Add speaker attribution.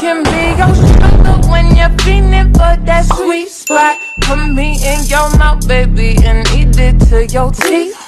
Speaker 1: can be your sugar when you're feeling for that sweet spot. Put me in your mouth, baby, and eat it till your teeth